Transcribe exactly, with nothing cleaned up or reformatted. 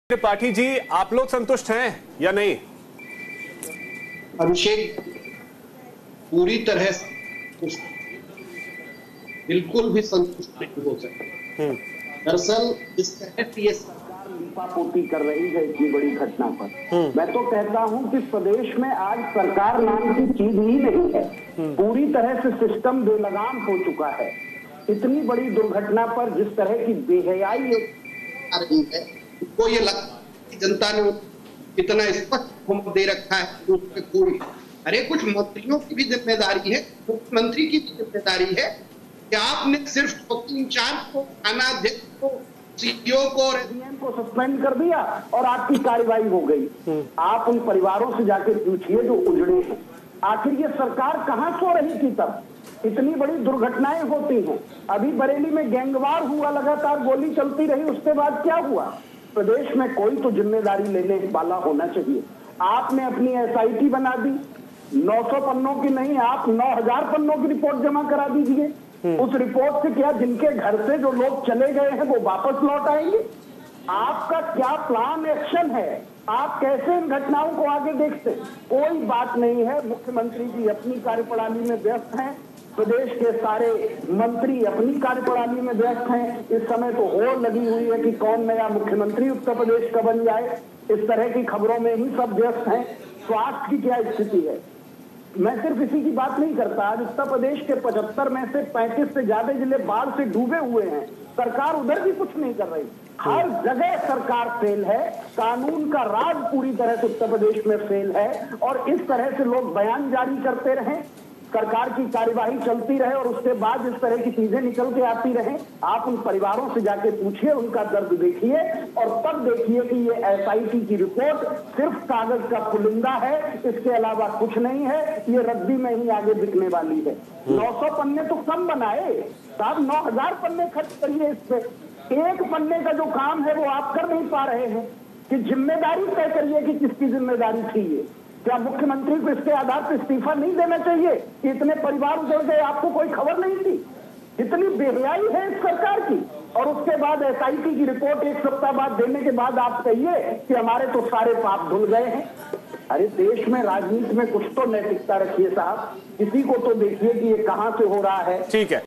त्रिपाठी जी, आप लोग संतुष्ट हैं या नहीं? अभिषेक, पूरी तरह बिल्कुल भी संतुष्ट नहीं हो सकते। दरअसल इस तरह से ये सरकार लीपापोती कर रही है इतनी बड़ी घटना पर। मैं तो कहता हूं कि प्रदेश में आज सरकार नाम की चीज ही नहीं है। पूरी तरह से सिस्टम बेलगाम हो चुका है। इतनी बड़ी दुर्घटना पर जिस तरह की बेहयाई आ रही है, तो ये लगता है कि जनता ने इतना स्पष्ट बहुमत दे रखा है कि उसमें कोई, अरे कुछ मंत्रियों की भी जिम्मेदारी है, मुख्यमंत्री की भी जिम्मेदारी है कि आपने सिर्फ चौकी इंचार्ज को, थानाध्यक्ष को, सीईओ को और एसडीएम को सस्पेंड कर दिया और आपकी कार्रवाई हो गई। आप उन परिवारों से जाकर पूछिए जो उजड़े हैं, आखिर ये सरकार कहां सो रही थी तब? इतनी बड़ी दुर्घटनाएं होती हैं। अभी बरेली में गैंगवार हुआ, लगातार गोली चलती रही, उसके बाद क्या हुआ? प्रदेश में कोई तो जिम्मेदारी लेने वाला होना चाहिए। आपने अपनी एसआईटी बना दी, नौ सौ पन्नों की नहीं, आप नौ हजार पन्नों की रिपोर्ट जमा करा दीजिए। उस रिपोर्ट से क्या जिनके घर से जो लोग चले गए हैं वो वापस लौट आएंगे? आपका क्या प्लान एक्शन है? आप कैसे इन घटनाओं को आगे देखते? कोई बात नहीं है। मुख्यमंत्री जी अपनी कार्यप्रणाली में व्यस्त हैं, प्रदेश के सारे मंत्री अपनी कार्यप्रणाली में व्यस्त हैं। इस समय तो होड़ लगी हुई है कि कौन नया मुख्यमंत्री उत्तर प्रदेश का बन जाए। इस तरह की खबरों में ही सब व्यस्त हैं। स्वास्थ्य की क्या स्थिति है? मैं सिर्फ इसी की बात नहीं करता। आज उत्तर प्रदेश के पचहत्तर में से पैंतीस से ज्यादा जिले बाढ़ से डूबे हुए हैं। सरकार उधर भी कुछ नहीं कर रही। हर जगह सरकार फेल है। कानून का राज पूरी तरह से उत्तर प्रदेश में फेल है। और इस तरह से लोग बयान जारी करते रहें, सरकार की कार्यवाही चलती रहे और उसके बाद इस तरह की चीजें निकल के आती रहे। आप उन परिवारों से जाके पूछिए, उनका दर्द देखिए और तब देखिए कि ये एसआईटी की रिपोर्ट सिर्फ कागज का पुलिंदा है, इसके अलावा कुछ नहीं है। ये रद्दी में ही आगे बिकने वाली है। नौ सौ पन्ने तो कम बनाए साहब, नौ हजार पन्ने खर्च करिए इस पे। एक पन्ने का जो काम है वो आप कर नहीं पा रहे हैं कि जिम्मेदारी तय करिए कि किसकी जिम्मेदारी थी ये। क्या मुख्यमंत्री को इसके आधार पर इस्तीफा नहीं देना चाहिए कि इतने परिवार उजड़ गए, आपको कोई खबर नहीं थी? इतनी बेहयाई है इस सरकार की। और उसके बाद एसआईटी की रिपोर्ट एक सप्ताह बाद देने के बाद आप कहिए कि हमारे तो सारे पाप धुल गए हैं। अरे देश में राजनीति में कुछ तो नैतिकता रखिए साहब। किसी को तो देखिए कि ये कहां से हो रहा है। ठीक है।